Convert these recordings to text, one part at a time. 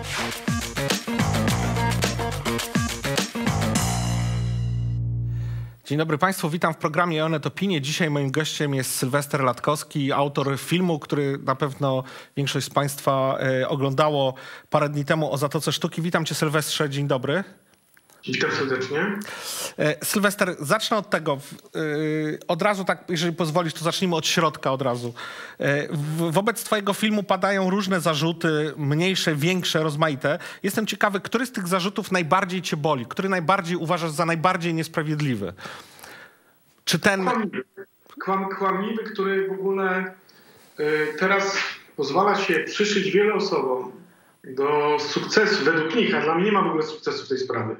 Dzień dobry Państwu, witam w programie Onet Opinie. Dzisiaj moim gościem jest Sylwester Latkowski, autor filmu, który na pewno większość z Państwa oglądało parę dni temu o Zatoce Sztuki. Witam Cię, Sylwestrze, dzień dobry. Witam serdecznie. Sylwester, zacznę od tego. Od razu, tak, jeżeli pozwolisz, to zacznijmy od środka od razu. Wobec twojego filmu padają różne zarzuty, mniejsze, większe, rozmaite. Jestem ciekawy, który z tych zarzutów najbardziej cię boli? Który najbardziej uważasz za najbardziej niesprawiedliwy? Czy ten... Kłamliwy, który w ogóle teraz pozwala się przyszyć wielu osobom do sukcesu, według nich, a dla mnie nie ma w ogóle sukcesu w tej sprawie.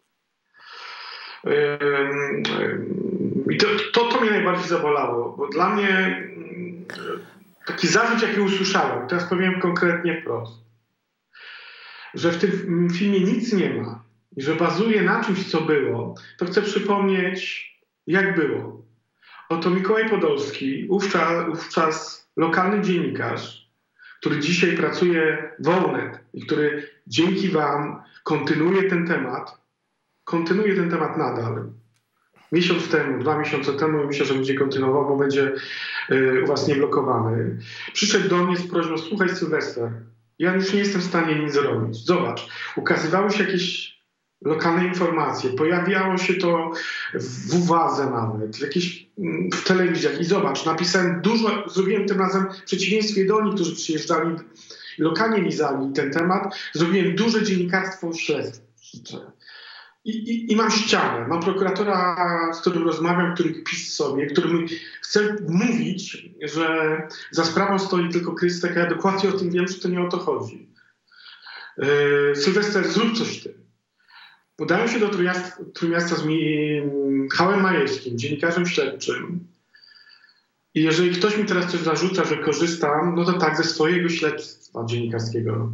I to mnie najbardziej zabolało, bo dla mnie taki zarzut, jaki usłyszałem, teraz powiem konkretnie wprost, że w tym filmie nic nie ma i że bazuje na czymś, co było, to chcę przypomnieć, jak było. Oto Mikołaj Podolski, wówczas lokalny dziennikarz, który dzisiaj pracuje w Onet i który dzięki wam kontynuuje ten temat nadal. Miesiąc temu, 2 miesiące temu, myślę, że będzie kontynuował, bo będzie u was nieblokowany. Przyszedł do mnie z prośbą: słuchaj, Sylwester, ja już nie jestem w stanie nic zrobić. Zobacz, ukazywały się jakieś lokalne informacje, pojawiało się to w uwadze nawet, w telewizjach. I zobacz, napisałem dużo, zrobiłem tym razem w przeciwieństwie do nich, którzy przyjeżdżali, lokalnie lizali ten temat, zrobiłem duże dziennikarstwo śledcze. I mam ścianę, mam prokuratora, z którym rozmawiam, który kpi sobie, który mi chce mówić, że za sprawą stoi tylko Krystek, a ja dokładnie o tym wiem, że to nie o to chodzi. Sylwester, zrób coś z tym. Udałem się do Trójmiasta z Michałem Majewskim, dziennikarzem śledczym. I jeżeli ktoś mi teraz coś zarzuca, że korzystam, no to tak, ze swojego śledztwa dziennikarskiego.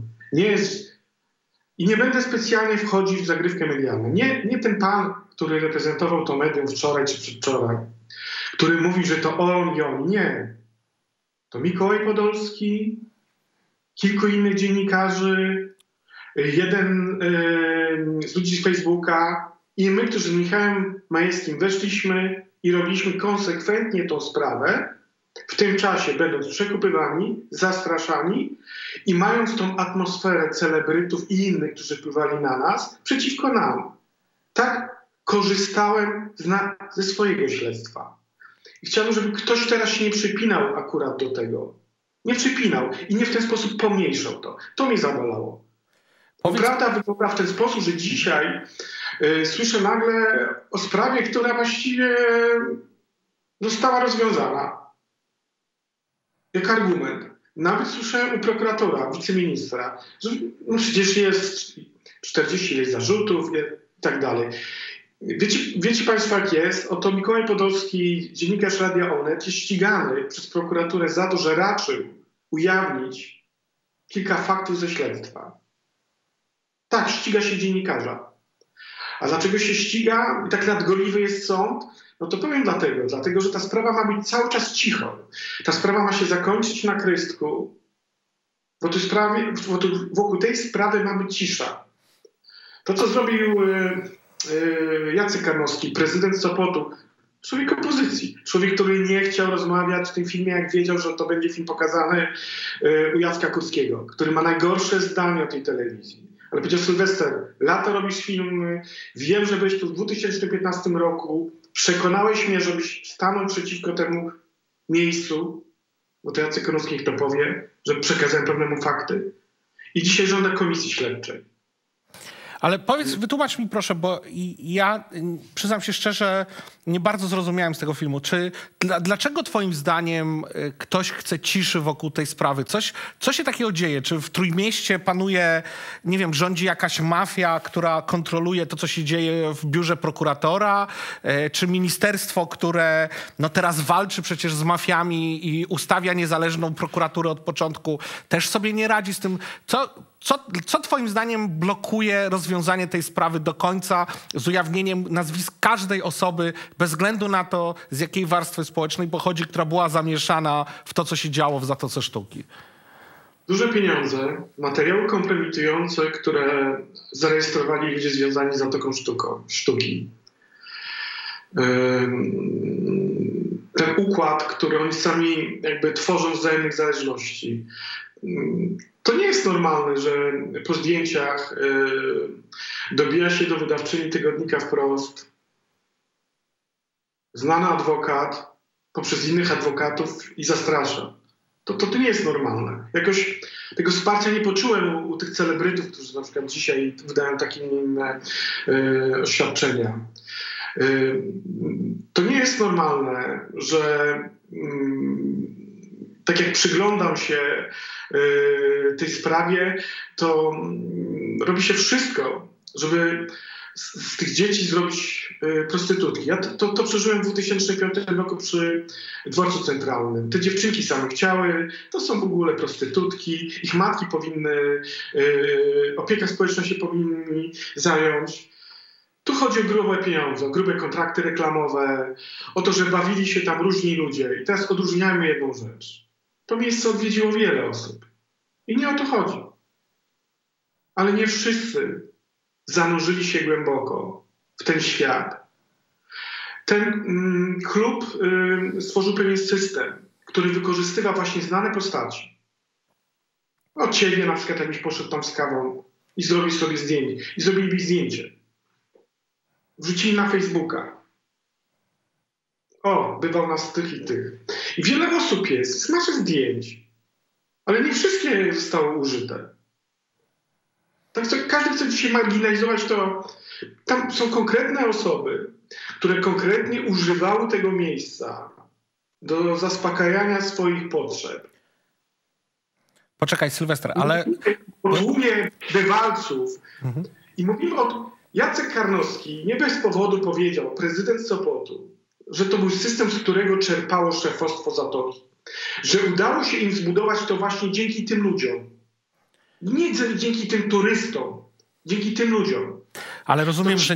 I nie będę specjalnie wchodzić w zagrywkę medialną. Nie ten pan, który reprezentował to medium wczoraj czy przedwczoraj, który mówi, że to on i on. Nie. To Mikołaj Podolski, kilku innych dziennikarzy, jeden z ludzi z Facebooka i my, którzy z Michałem Majewskim weszliśmy i robiliśmy konsekwentnie tą sprawę, w tym czasie będąc przekupywani, zastraszani i mając tą atmosferę celebrytów i innych, którzy wpływali na nas, przeciwko nam. Tak korzystałem ze swojego śledztwa. I chciałbym, żeby ktoś teraz się nie przypinał akurat do tego. Nie przypinał i nie w ten sposób pomniejszał to. To mnie zabolało. Prawda wygląda w ten sposób, że dzisiaj słyszę nagle o sprawie, która właściwie została rozwiązana. Jak argument. Nawet słyszałem u prokuratora, wiceministra, że no przecież jest 40 ileś zarzutów i tak dalej. Wiecie Państwo, jak jest? Oto Mikołaj Podolski, dziennikarz Radia Onet, jest ścigany przez prokuraturę za to, że raczył ujawnić kilka faktów ze śledztwa. Tak, ściga się dziennikarza. A dlaczego się ściga i tak nadgorliwy jest sąd? No to powiem dlatego, że ta sprawa ma być cały czas cicho. Ta sprawa ma się zakończyć na Krystku, bo wokół tej sprawy ma być cisza. To, co zrobił Jacek Karnowski, prezydent Sopotu, człowiek opozycji, człowiek, który nie chciał rozmawiać w tym filmie, jak wiedział, że to będzie film pokazany u Jacka Kurskiego, który ma najgorsze zdanie o tej telewizji. Ale powiedział: Sylwester, lata robisz filmy, wiem, że byłeś tu w 2015 roku, przekonałeś mnie, żebyś stanął przeciwko temu miejscu, bo to Jacek Karnowski niech to powie, że przekazałem pewnemu fakty. I dzisiaj żąda komisji śledczej. Ale powiedz, wytłumacz mi proszę, bo ja przyznam się szczerze, nie bardzo zrozumiałem z tego filmu. Dlaczego twoim zdaniem ktoś chce ciszy wokół tej sprawy? Co się takiego dzieje? Czy w Trójmieście panuje, nie wiem, rządzi jakaś mafia, która kontroluje to, co się dzieje w biurze prokuratora? Czy ministerstwo, które no teraz walczy przecież z mafiami i ustawia niezależną prokuraturę od początku, też sobie nie radzi z tym? Co twoim zdaniem blokuje rozwiązanie tej sprawy do końca z ujawnieniem nazwisk każdej osoby, bez względu na to, z jakiej warstwy społecznej pochodzi, która była zamieszana w to, co się działo w Zatoce Sztuki? duże pieniądze, materiały kompromitujące, które zarejestrowali ludzie związani z Zatoką Sztuki. Ten układ, który oni sami jakby tworzą z wzajemnych zależności. To nie jest normalne, że po zdjęciach dobija się do wydawczyni tygodnika Wprost znany adwokat poprzez innych adwokatów i zastrasza. To nie jest normalne. Jakoś tego wsparcia nie poczułem u tych celebrytów, którzy na przykład dzisiaj wydają takie inne oświadczenia. To nie jest normalne, że tak jak przyglądam się tej sprawie, to robi się wszystko, żeby z tych dzieci zrobić prostytutki. Ja to przeżyłem w 2005 roku przy Dworcu Centralnym. Te dziewczynki same chciały, to są w ogóle prostytutki, ich matki powinny, opieka społeczna się powinni zająć. Tu chodzi o grube pieniądze, o grube kontrakty reklamowe, o to, że bawili się tam różni ludzie. I teraz odróżniajmy jedną rzecz. To miejsce odwiedziło wiele osób. I nie o to chodzi. Ale nie wszyscy zanurzyli się głęboko w ten świat. Ten klub stworzył pewien system, który wykorzystywa właśnie znane postaci. Od ciebie na przykład jakbyś poszedł tam z kawą i zrobił sobie zdjęcie. I zrobili zdjęcie. Wrzucili na Facebooka. O, bywał nas tych i tych. I wiele osób jest z naszych zdjęć. Ale nie wszystkie zostały użyte. Tak, każdy chce dzisiaj marginalizować to. Tam są konkretne osoby, które konkretnie używały tego miejsca do zaspokajania swoich potrzeb. Poczekaj, Sylwester, ale... Po tłumie bywalców. I mówimy o... Jacek Karnowski nie bez powodu powiedział, prezydent Sopotu, że to był system, z którego czerpało szefostwo Zatoki. Że udało się im zbudować to właśnie dzięki tym ludziom. Nie dzięki tym turystom, dzięki tym ludziom. Ale rozumiem, że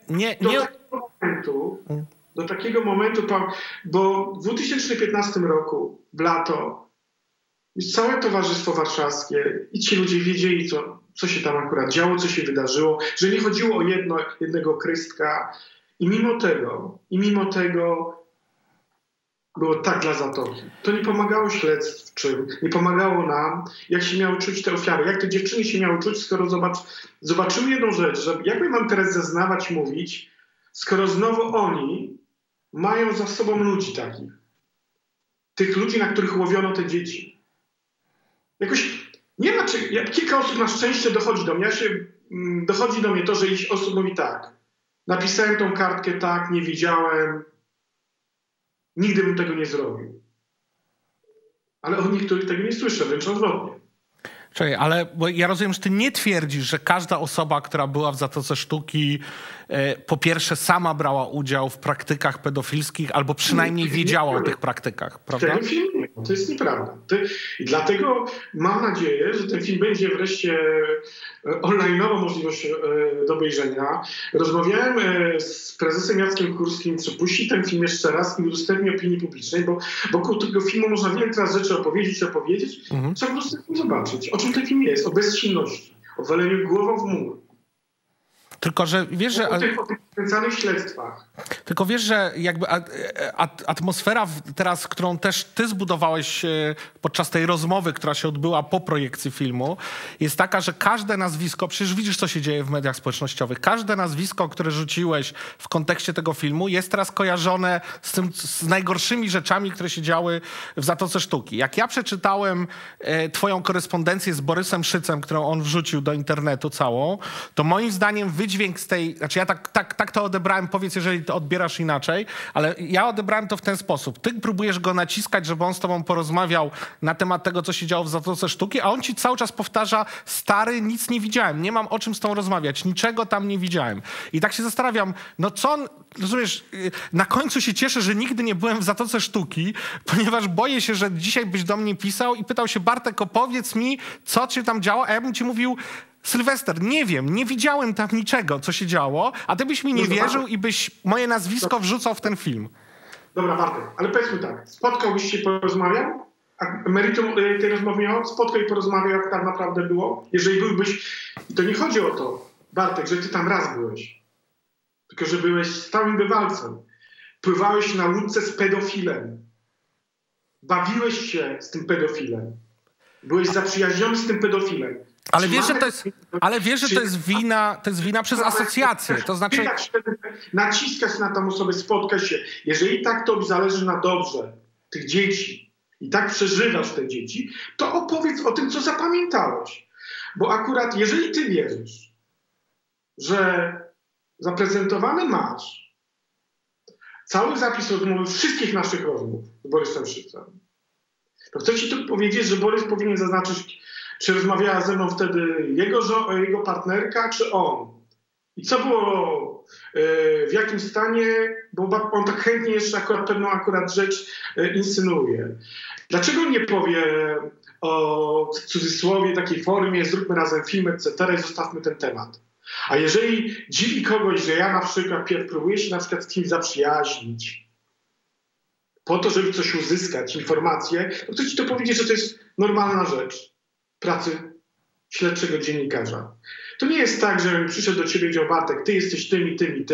do takiego momentu, bo w 2015 roku, w lato, całe Towarzystwo Warszawskie i ci ludzie wiedzieli, co się tam akurat działo, co się wydarzyło, że nie chodziło o jednego krystka. I mimo tego było tak dla Zatoki. To nie pomagało śledczym, nie pomagało nam, jak się miały czuć te ofiary, jak te dziewczyny się miały czuć, skoro zobaczyły jedną rzecz, że jak my mam teraz zeznawać, mówić, skoro znowu oni mają za sobą ludzi takich. Tych ludzi, na których łowiono te dzieci. Jakoś nie ma, kilka osób na szczęście dochodzi do mnie. Dochodzi do mnie to, że ileś osób mówi tak. Napisałem tą kartkę, tak, nie widziałem. Nigdy bym tego nie zrobił. Ale od niektórych tego nie słyszę, wręcz odwrotnie. Czekaj, ale bo ja rozumiem, że ty nie twierdzisz, że każda osoba, która była w Zatoce Sztuki, po pierwsze sama brała udział w praktykach pedofilskich, albo przynajmniej wiedziała o tych praktykach, prawda? Ten film nie. To jest nieprawda. I dlatego mam nadzieję, że ten film będzie wreszcie online'owo możliwość do obejrzenia. Rozmawiałem z prezesem Jackiem Kurskim, czy puści ten film jeszcze raz i udostępni opinii publicznej, bo wokół tego filmu można wiele teraz rzeczy opowiedzieć. Trzeba po prostu zobaczyć, o czym ten film jest. O bezsilności, o waleniu głową w mur. Tylko, że wiesz, że... O tych skręcanych śledztwach. Tylko wiesz, że jakby atmosfera teraz, którą też ty zbudowałeś podczas tej rozmowy, która się odbyła po projekcji filmu, jest taka, że każde nazwisko, przecież widzisz, co się dzieje w mediach społecznościowych, każde nazwisko, które rzuciłeś w kontekście tego filmu, jest teraz kojarzone z najgorszymi rzeczami, które się działy w Zatoce Sztuki. Jak ja przeczytałem twoją korespondencję z Borysem Szycem, którą on wrzucił do internetu całą, to moim zdaniem wydźwięk z tej... Znaczy ja tak to odebrałem, powiedz, jeżeli to odbierasz inaczej, ale ja odebrałem to w ten sposób. Ty próbujesz go naciskać, żeby on z tobą porozmawiał na temat tego, co się działo w Zatoce Sztuki, a on ci cały czas powtarza: stary, nic nie widziałem, nie mam o czym z tobą rozmawiać, niczego tam nie widziałem. I tak się zastanawiam, no co on, rozumiesz, na końcu się cieszę, że nigdy nie byłem w Zatoce Sztuki, ponieważ boję się, że dzisiaj byś do mnie pisał i pytał się: Bartek, opowiedz mi, co się tam działo, a ja bym ci mówił: Sylwester, nie wiem, nie widziałem tam niczego, co się działo, a ty byś mi nie wierzył i byś moje nazwisko wrzucał w ten film. Dobra, Bartek, ale powiedzmy tak, spotkałbyś się, porozmawiał, meritum tej rozmowy miał, spotkał i porozmawiał, jak tak naprawdę było. Jeżeli byłbyś, i to nie chodzi o to, Bartek, że ty tam raz byłeś, tylko że byłeś stałym bywalcem. Pływałeś na łódce z pedofilem. Bawiłeś się z tym pedofilem. Byłeś zaprzyjaźniony z tym pedofilem. Ale wiesz, że to jest wina przez asocjację. To znaczy... Naciskać na tą osobę, spotkać się. Jeżeli tak tobie zależy na dobrze tych dzieci i tak przeżywasz te dzieci, to opowiedz o tym, co zapamiętałeś. Bo akurat jeżeli ty wierzysz, że zaprezentowany masz cały zapis rozmowy wszystkich naszych rozmów z Borysem Szycem, to chcę ci tu powiedzieć, że Borys powinien zaznaczyć, czy rozmawiała ze mną wtedy jego partnerka, czy on. I co było, w jakim stanie, bo on tak chętnie jeszcze pewną rzecz insynuuje. Dlaczego nie powie o, w cudzysłowie, takiej formie, zróbmy razem film, etc. i zostawmy ten temat. A jeżeli dziwi kogoś, że ja na przykład próbuję się na przykład z kimś zaprzyjaźnić, po to, żeby coś uzyskać, informacje, to chcę ci to powiedzieć, że to jest normalna rzecz pracy śledczego dziennikarza. To nie jest tak, że przyszedł do ciebie i powiedział: Bartek, ty jesteś tym i tym i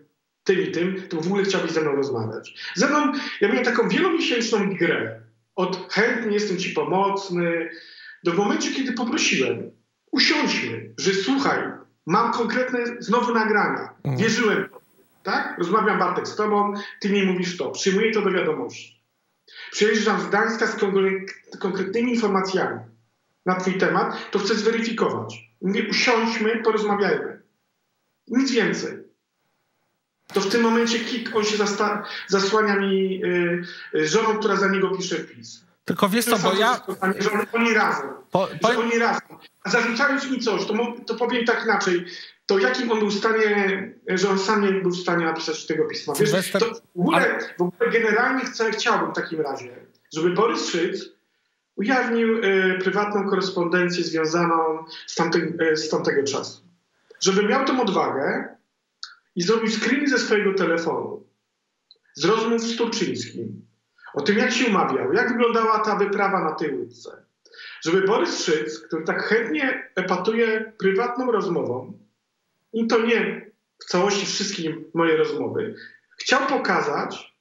tym, to w ogóle chciałbyś ze mną rozmawiać. Ze mną, ja miałem taką wielomiesięczną grę. Od chętnie jestem ci pomocny, do momentu, kiedy poprosiłem, usiądźmy, że słuchaj, mam konkretne znowu nagrania. Wierzyłem, tak? Rozmawiam, Bartek, z tobą, ty mi mówisz to, przyjmuję to do wiadomości. Przyjeżdżam z Gdańska z konkretnymi informacjami na twój temat, to chcę zweryfikować. Mówię, usiądźmy, porozmawiajmy. Nic więcej. To w tym momencie on się zasłania mi żoną, która za niego pisze wpis. Tylko wiesz co, bo ja... Że oni razem. Oni razem. A zarzucając mi coś, to powiem tak inaczej. To jakim on był w stanie, że on sam nie był w stanie napisać tego pisma. Wiesz, to w ogóle generalnie chciałbym w takim razie, żeby Borys Szyc ujawnił prywatną korespondencję związaną z tamtego czasu. Żeby miał tą odwagę i zrobił screeny ze swojego telefonu z rozmów z Turczyńskim o tym, jak się umawiał, jak wyglądała ta wyprawa na tej łódce. Żeby Borys Szyc, który tak chętnie epatuje prywatną rozmową, i to nie w całości wszystkie moje rozmowy, chciał pokazać,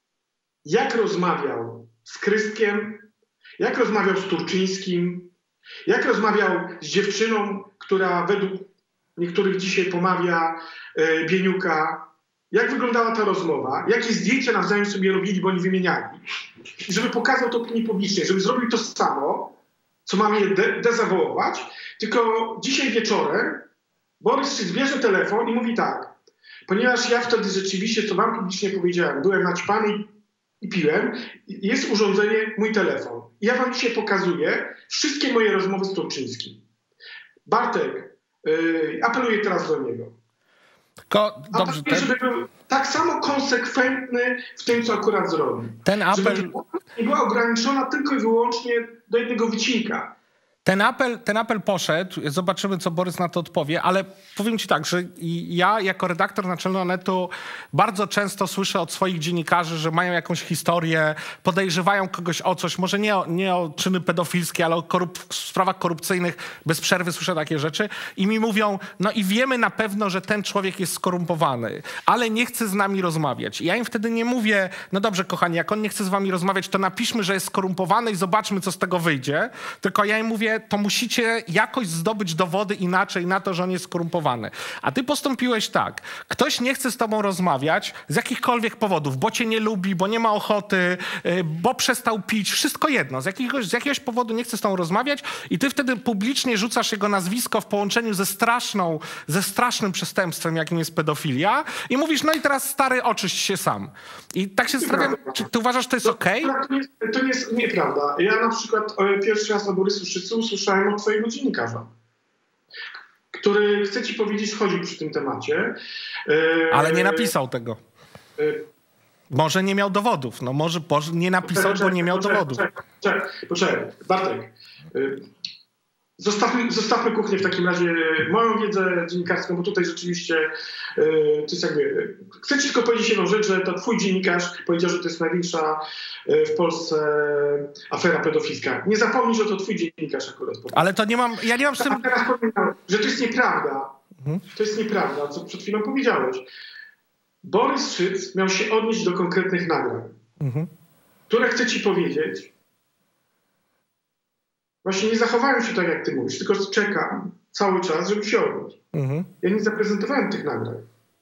jak rozmawiał z Krystkiem, jak rozmawiał z Turczyńskim, jak rozmawiał z dziewczyną, która według niektórych dzisiaj pomawia Bieniuka, jak wyglądała ta rozmowa, jakie zdjęcia nawzajem sobie robili, bo oni wymieniali. I żeby pokazał to opinii publicznej, żeby zrobił to samo, co mam je dezawołować, tylko dzisiaj wieczorem Borys Szyc bierze telefon i mówi tak: ponieważ ja wtedy rzeczywiście, co wam publicznie powiedziałem, byłem naćpany i piłem, jest urządzenie, mój telefon. I ja wam dzisiaj pokazuję wszystkie moje rozmowy z Turczyńskim. Bartek, apeluję teraz do niego. Dobrze, żeby był tak samo konsekwentny w tym, co akurat zrobił. Ten apel żeby nie była ograniczona tylko i wyłącznie do jednego wycinka. Ten apel poszedł, zobaczymy, co Borys na to odpowie, ale powiem ci tak, że ja jako redaktor naczelny Onetu bardzo często słyszę od swoich dziennikarzy, że mają jakąś historię, podejrzewają kogoś o coś, może nie o czyny pedofilskie, ale o sprawach korupcyjnych, bez przerwy słyszę takie rzeczy i mi mówią: no i wiemy na pewno, że ten człowiek jest skorumpowany, ale nie chce z nami rozmawiać. I ja im wtedy nie mówię: no dobrze, kochani, jak on nie chce z wami rozmawiać, to napiszmy, że jest skorumpowany i zobaczmy, co z tego wyjdzie. Tylko ja im mówię: to musicie jakoś zdobyć dowody inaczej na to, że on jest skorumpowany. A ty postąpiłeś tak. Ktoś nie chce z tobą rozmawiać z jakichkolwiek powodów, bo cię nie lubi, bo nie ma ochoty, bo przestał pić, wszystko jedno. Z jakiegoś powodu nie chce z tobą rozmawiać i ty wtedy publicznie rzucasz jego nazwisko w połączeniu ze strasznym przestępstwem, jakim jest pedofilia i mówisz: no i teraz stary, oczyść się sam. I tak się zastanawiam, czy ty uważasz, że to jest okej? To jest nieprawda. Ja na przykład pierwszy raz o Borysu Szycu usłyszałem od twojego dziennikarza, który, chcę ci powiedzieć, chodził przy tym temacie. Ale nie napisał tego. Może nie miał dowodów. No może nie napisał, bo nie miał dowodów. Poczekaj, Bartek. Zostawmy kuchnię w takim razie, moją wiedzę dziennikarską, bo tutaj rzeczywiście to jest jakby... Chcę ci tylko powiedzieć jedną rzecz, że to twój dziennikarz powiedział, że to jest największa w Polsce afera pedofilska. Nie zapomnij, że to twój dziennikarz akurat powiedział. Ale to ja nie mam z tym... A teraz powiem, że to jest nieprawda. To jest nieprawda, co przed chwilą powiedziałeś. Borys Szyc miał się odnieść do konkretnych nagrań, które chcę ci powiedzieć. Właśnie nie zachowałem się tak, jak ty mówisz, tylko czekam cały czas, żeby się odnieść. Ja nie zaprezentowałem tych nagrań.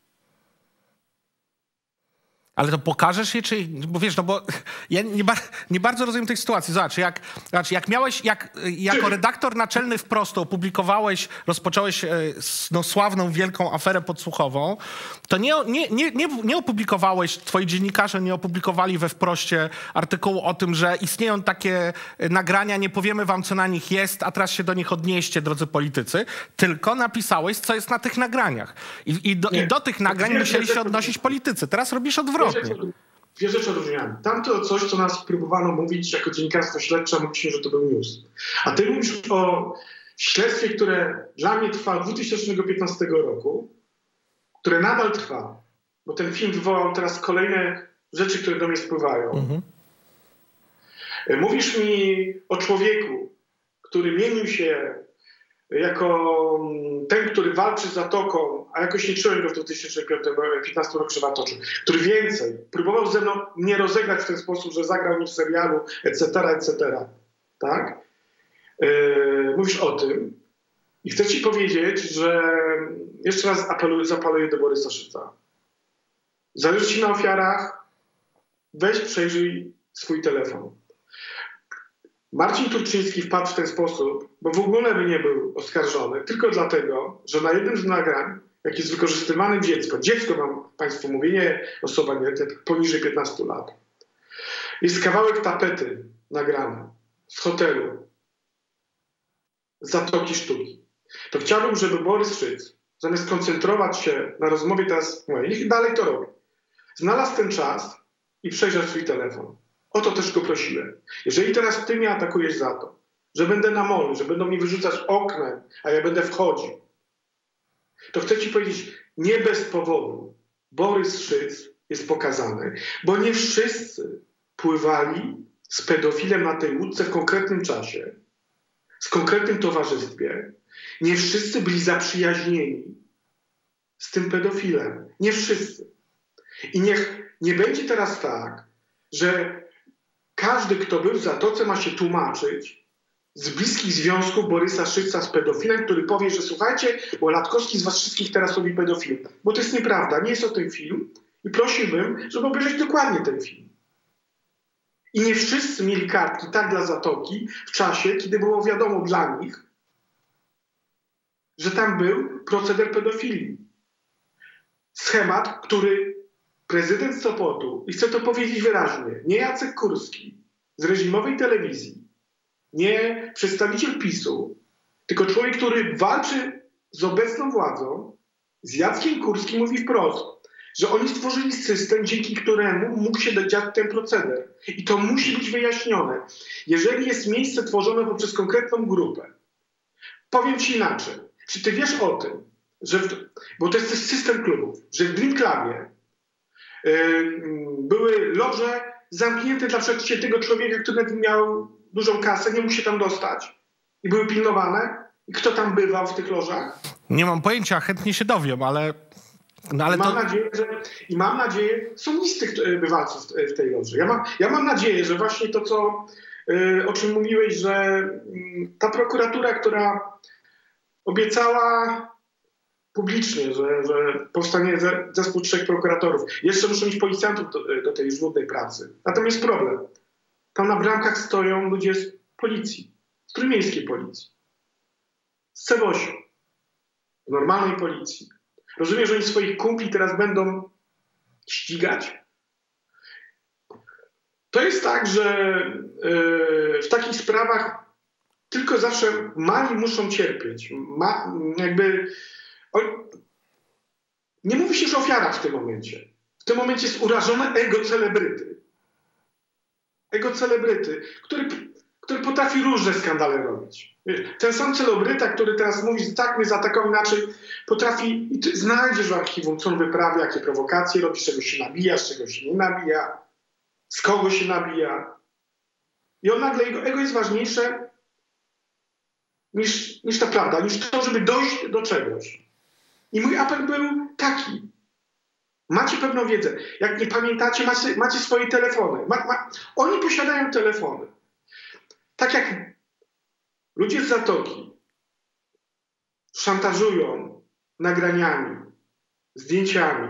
Ale to pokażesz je, czy... Bo wiesz, no bo ja nie bardzo rozumiem tej sytuacji. Zobacz, jak miałeś, jako redaktor naczelny Wprostu rozpocząłeś sławną, wielką aferę podsłuchową, to nie opublikowałeś, twoi dziennikarze nie opublikowali we Wproście artykułu o tym, że istnieją takie nagrania, nie powiemy wam, co na nich jest, a teraz się do nich odnieście, drodzy politycy, tylko napisałeś, co jest na tych nagraniach. I do tych nagrań musieli się odnosić politycy. Teraz robisz odwrotnie. Dwie rzeczy odróżniamy. Tamto coś, co nas próbowano mówić jako dziennikarstwo śledcze, mówiliśmy, że to był news. A ty mówisz o śledztwie, które dla mnie trwa od 2015 roku, które nadal trwa, bo ten film wywołał teraz kolejne rzeczy, które do mnie spływają. Mówisz mi o człowieku, który mienił się jako ten, który walczy z Zatoką, a jakoś nie czułem go w 2015 roku, że watoczył, który więcej próbował ze mną mnie rozegrać w ten sposób, że zagrał mi w serialu, etc. Tak? Mówisz o tym i chcę ci powiedzieć, że jeszcze raz zapaluję do Borysa Szyca. Zależy ci na ofiarach, weź przejrzyj swój telefon. Marcin Turczyński wpadł w ten sposób, bo w ogóle by nie był oskarżony, tylko dlatego, że na jednym z nagrań, jak jest wykorzystywane dziecko wam państwo mówię, nie osoba poniżej 15 lat, jest kawałek tapety nagrany z hotelu, z Zatoki Sztuki. To chciałbym, żeby Borys Szyc, zamiast koncentrować się na rozmowie teraz, niech dalej to robi, znalazł ten czas i przejrzał swój telefon. O to też go prosiłem. Jeżeli teraz ty mnie atakujesz za to, że będę na molu, że będą mnie wyrzucać oknem, a ja będę wchodził, to chcę ci powiedzieć, nie bez powodu Borys Szyc jest pokazany, bo nie wszyscy pływali z pedofilem na tej łódce w konkretnym czasie, w konkretnym towarzystwie. Nie wszyscy byli zaprzyjaźnieni z tym pedofilem. Nie wszyscy. I niech nie będzie teraz tak, że każdy, kto był w Zatoce, ma się tłumaczyć z bliskich związków Borysa Szyca z pedofilem, który powie, że słuchajcie, bo Latkowski z was wszystkich teraz robi pedofil. Bo to jest nieprawda, nie jest o tym film i prosiłbym, żeby obejrzeć dokładnie ten film. I nie wszyscy mieli kartki tak dla Zatoki w czasie, kiedy było wiadomo dla nich, że tam był proceder pedofilii. Schemat, który prezydent Sopotu, i chcę to powiedzieć wyraźnie, nie Jacek Kurski z reżimowej telewizji, nie przedstawiciel PiS-u, tylko człowiek, który walczy z obecną władzą, z Jackiem Kurskim mówi wprost, że oni stworzyli system, dzięki któremu mógł się dziać ten proceder. I to musi być wyjaśnione. Jeżeli jest miejsce tworzone poprzez konkretną grupę, powiem ci inaczej. Czy ty wiesz o tym, że bo to jest system klubów, że w Dream Clubie były loże zamknięte dla przeciętnego człowieka, który miał dużą kasę, nie mógł się tam dostać i były pilnowane? I kto tam bywał w tych lożach? Nie mam pojęcia, chętnie się dowiem, ale... Mam nadzieję, są listy bywalców w tej loży. Ja mam nadzieję, że właśnie to, o czym mówiłeś, że ta prokuratura, która obiecała publicznie, że powstanie zespół 3 prokuratorów. Jeszcze muszą mieć policjantów do tej żmudnej pracy. Natomiast jest problem. Tam na bramkach stoją ludzie z policji, z trójmiejskiej policji, z Cebosiu, z normalnej policji. Rozumiem, że oni swoich kumpli teraz będą ścigać? To jest tak, że w takich sprawach tylko zawsze mali muszą cierpieć. Nie mówi się już o ofiarach w tym momencie. W tym momencie jest urażone ego celebryty. Ego celebryty, który który potrafi różne skandale robić. Ten sam celebryta, który teraz mówi, że tak mnie zaatakował inaczej, potrafi, i ty znajdziesz w archiwum, co on wyprawia, jakie prowokacje robi, z czego się nabija, z czego się nie nabija, z kogo się nabija. I on nagle, jego ego jest ważniejsze niż ta prawda, niż to, żeby dojść do czegoś. I mój apel był taki. Macie pewną wiedzę. Jak nie pamiętacie, macie swoje telefony. Oni posiadają telefony. Tak jak ludzie z Zatoki szantażują nagraniami, zdjęciami,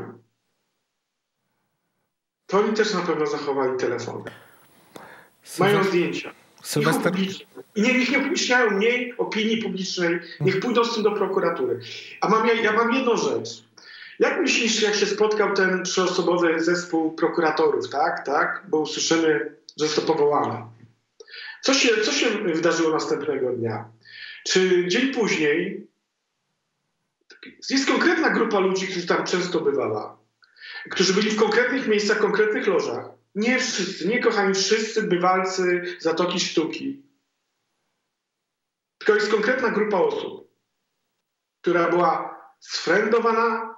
to oni też na pewno zachowali telefony. Mają zdjęcia. Sylwester... Niech nie upubliczniają mniej opinii publicznej, niech pójdą z tym do prokuratury. A ja mam jedną rzecz. Jak myślisz, jak się spotkał ten 3-osobowy zespół prokuratorów, tak? Bo usłyszymy, że jest to powołane. Co się wydarzyło następnego dnia? Czy dzień później jest konkretna grupa ludzi, którzy tam często bywała, którzy byli w konkretnych miejscach, w konkretnych lożach. Nie wszyscy, nie kochani wszyscy bywalcy Zatoki Sztuki. Tylko jest konkretna grupa osób, która była sfriendowana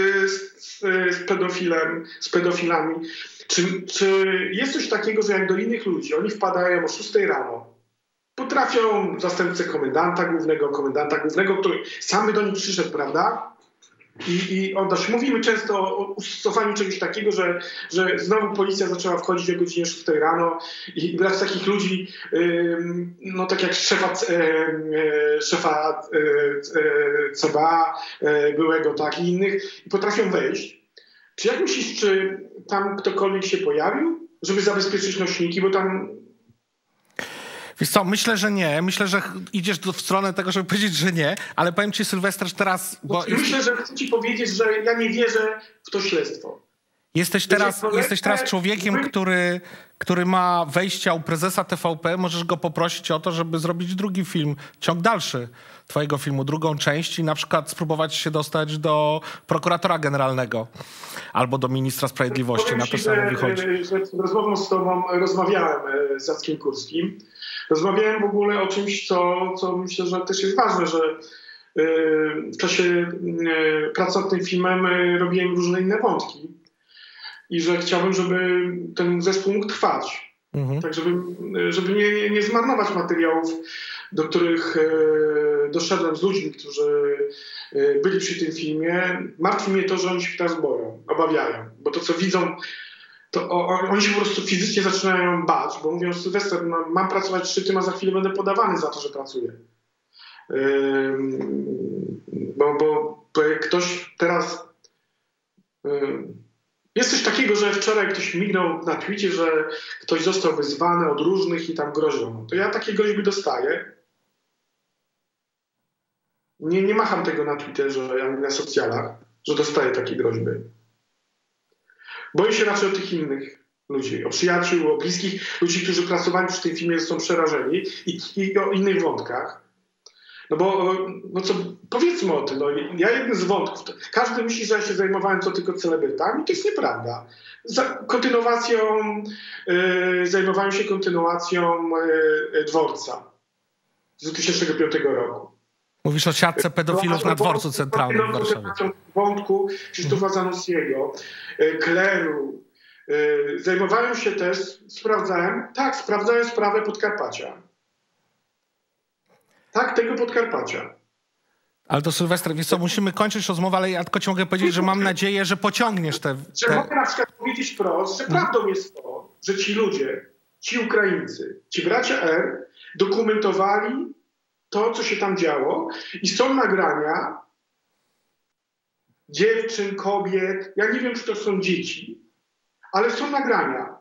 z pedofilami. Czy jest coś takiego, że jak do innych ludzi, oni wpadają o 6 rano, potrafią zastępcę komendanta głównego, który sam by do nich przyszedł, prawda? I mówimy często o stosowaniu czegoś takiego, że znowu policja zaczęła wchodzić o godzinie 6 rano i wraz takich ludzi, no tak jak szefa CBA byłego, tak, i innych, i potrafią wejść. Czy jak myślisz, czy tam ktokolwiek się pojawił, żeby zabezpieczyć nośniki, bo tam... Wiesz co, myślę, że nie. Myślę, że idziesz w stronę tego, żeby powiedzieć, że nie, ale powiem ci, Sylwester, że teraz... Myślę, że chcę ci powiedzieć, że ja nie wierzę w to śledztwo. Jesteś teraz człowiekiem, który ma wejścia u prezesa TVP. Możesz go poprosić o to, żeby zrobić drugi film, ciąg dalszy twojego filmu, drugą część i na przykład spróbować się dostać do prokuratora generalnego albo do ministra sprawiedliwości. Powiem na to samo wychodzi. Że przed rozmową z tobą rozmawiałem z Jackiem Kurskim. Rozmawiałem w ogóle o czymś, co myślę, że też jest ważne, że w czasie pracy nad tym filmem robiłem różne inne wątki. I że chciałbym, żeby ten zespół mógł trwać. Tak, żeby nie zmarnować materiałów, do których doszedłem z ludźmi, którzy byli przy tym filmie. Martwi mnie to, że oni się teraz boją, obawiają. Bo to, co widzą, to oni się po prostu fizycznie zaczynają bać, bo mówią, Sylwester, no, mam pracować 3 tygodnie, a za chwilę będę podawany za to, że pracuję. Bo jak ktoś teraz... Jest coś takiego, że wczoraj ktoś mignął na Twitcie, że ktoś został wyzwany od różnych i tam grożono. To ja takie groźby dostaję. Nie macham tego na Twitterze ani na socjalach, że dostaję takie groźby. Boję się raczej o tych innych ludzi, o przyjaciół, o bliskich, ludzi, którzy pracowali przy tym filmie, są przerażeni i o innych wątkach. No bo, powiedzmy o tym, ja jeden z wątków, każdy myśli, że ja się zajmowałem tylko celebrytami, to jest nieprawda. Zajmowałem się kontynuacją Dworca z 2005 roku. Mówisz o siatce pedofilów na Dworcu Centralnym w Warszawie. Wątku Krzysztofa Zanussiego, kleru. Zajmowałem się też, sprawdzałem sprawę Podkarpacia. Tak, tego Podkarpacia. Ale to Sylwester, wiesz co, musimy kończyć rozmowę, ale ja tylko ci mogę powiedzieć, że mam nadzieję, że pociągniesz te... Że mogę na przykład powiedzieć wprost, że prawdą jest to, że ci ludzie, ci Ukraińcy, ci bracia R dokumentowali to, co się tam działo i są nagrania dziewczyn, kobiet, ja nie wiem, czy to są dzieci, ale są nagrania.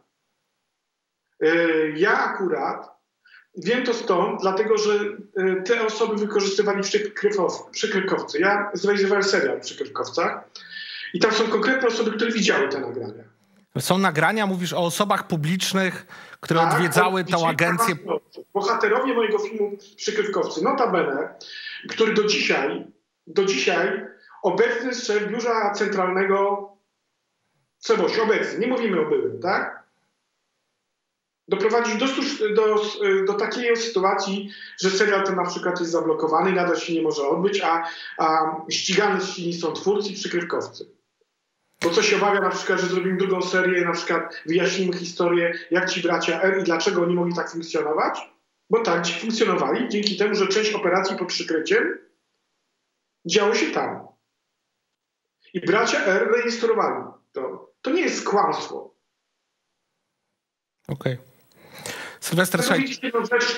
Ja akurat wiem to stąd, dlatego że te osoby wykorzystywali przykrywkowcy. Ja zrealizowałem serial o przykrywkowcach i tam są konkretne osoby, które widziały te nagrania. Są nagrania, mówisz o osobach publicznych, które odwiedzały tą agencję. Bohaterowie mojego filmu Przykrywkowcy, notabene, który do dzisiaj obecny szef Biura Centralnego CBOŚ, obecny, nie mówimy o byłym, tak? doprowadzić do takiej sytuacji, że serial ten na przykład jest zablokowany, nadal się nie może odbyć, a ścigani są twórcy i przykrywkowcy. Bo co się obawia na przykład, że zrobimy drugą serię, na przykład wyjaśnimy historię, jak ci bracia R i dlaczego oni mogli tak funkcjonować? Bo tak ci funkcjonowali dzięki temu, że część operacji pod przykryciem działo się tam. I bracia R rejestrowali to. To nie jest kłamstwo. Okej. Sylwester, widzicie jedną rzecz,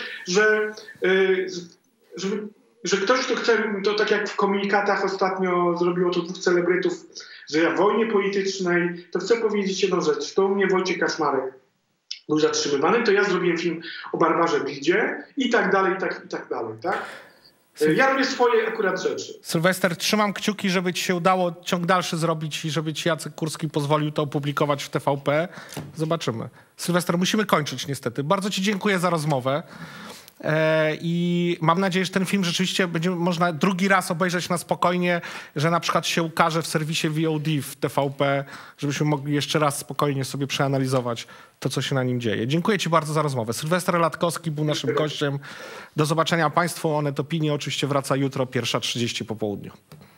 że ktoś, kto chce, to tak jak w komunikatach ostatnio zrobiło to 2 celebrytów, że ja w wojnie politycznej, to chcę powiedzieć jedną rzecz. To u mnie Wojciech Kaczmarek był zatrzymywany, to ja zrobiłem film o Barbarze Bildzie i tak dalej, i tak dalej, tak? Ja robię swoje akurat rzeczy. Sylwester, trzymam kciuki, żeby ci się udało ciąg dalszy zrobić i żeby ci Jacek Kurski pozwolił to opublikować w TVP. Zobaczymy. Sylwester, musimy kończyć niestety. Bardzo ci dziękuję za rozmowę. I mam nadzieję, że ten film rzeczywiście będzie można drugi raz obejrzeć na spokojnie, że na przykład się ukaże w serwisie VOD w TVP, żebyśmy mogli jeszcze raz spokojnie sobie przeanalizować to, co się na nim dzieje. Dziękuję ci bardzo za rozmowę. Sylwester Latkowski był naszym gościem. Do zobaczenia państwu. Onet Opinii oczywiście wraca jutro, 1:30 po południu.